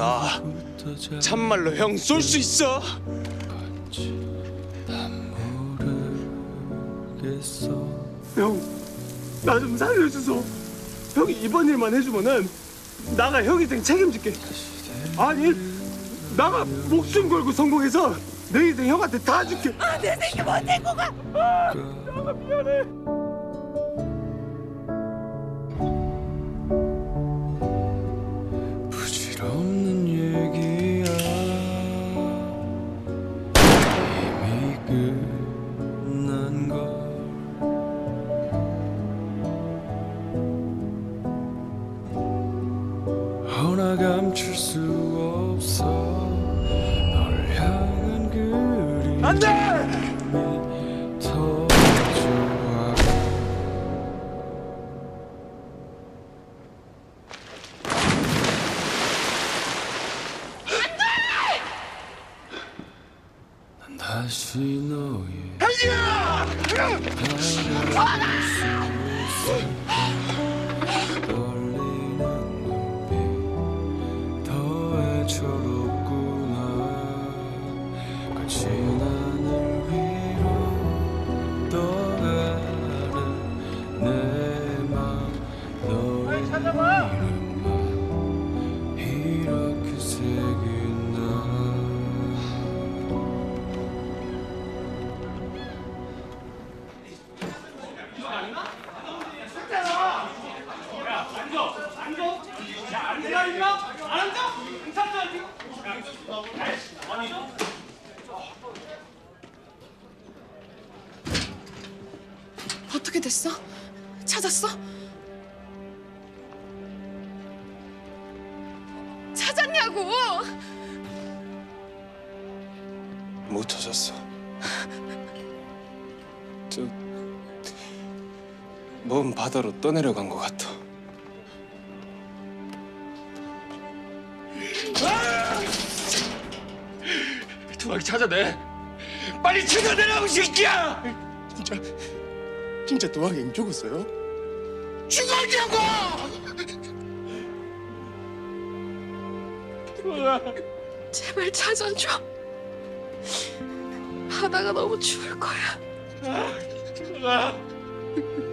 나 참말로 형 쏠 수 있어. 형, 나 좀 살려주소. 형이 이번 일만 해주면은 나가 형 인생 책임질게. 아니, 나가 목숨 걸고 성공해서 내 인생 형한테 다 줄게. 아, 내 새끼 못 데리고 가. 나가 미안해. 부질없는 얘기야. 이미 끝난 걸. 허나 감출 수 없어. 널 향한 그리움이 안 돼! 더 좋아. 난 다시 너의 떨리는 눈빛 더 애처롭구나. 거친 하늘 위로 떠가는 내 맘 너의 이름만 이렇게 새긴다. 어떻게 됐어? 찾았어? 찾았냐고! 못 찾았어. 먼 바다로 떠내려간 것 같아. 두학이 찾아내. 빨리 찾아내라고, 이 새끼야! 진짜 도학이 안 죽었어요? 죽었냐고! 제발 찾아줘. 바다가 너무 추울 거야. 아,